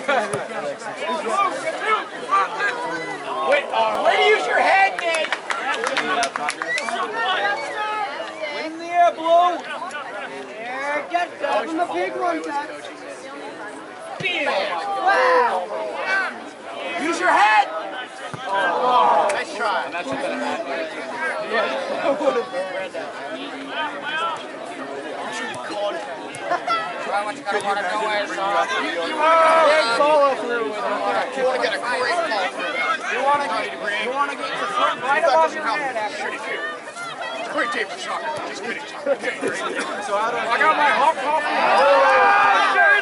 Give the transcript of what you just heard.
Wait, way to use your head, Nate! In the air, Blue! There, get that from the big one, Jack. Wow! Use your head! Oh, nice try. That should have been a bad one. Yeah, I would have read that. I want to go nowhere, so... Follow through with it. You want to get a great call through that. You want to get your foot right above your head, actually. Great day for soccer. Just kidding, soccer. So I got my hot coffee.